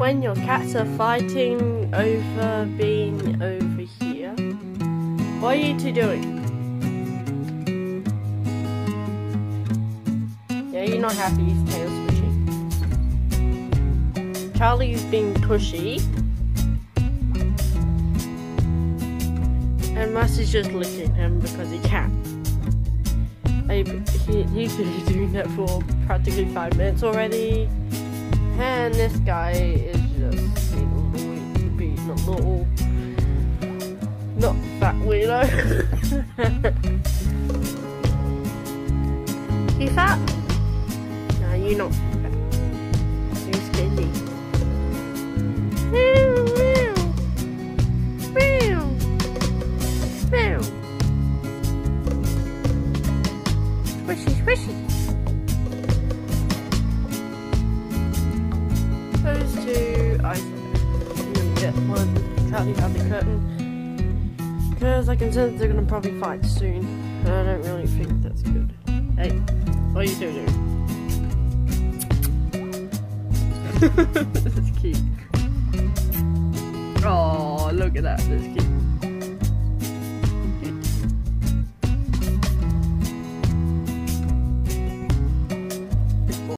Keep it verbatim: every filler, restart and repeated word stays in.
when your cats are fighting over being over here. What are you two doing? Yeah, you're not happy, his tail's squishy. Charlie's being pushy. And Mus is just licking him because he can. He, he's been doing that for practically five minutes already. And this guy is just being a little, being a little, not that weirdo. You fat? No, you're not fat. You're skinny. Meow, meow. Meow. Meow. Squishy, squishy. Those two isolate. I'm gonna get one Charlie out the curtain. Because I can sense they're gonna probably fight soon. And I don't really think that's good. Hey, what are you two doing? This is cute. Oh, look at that, that's cute.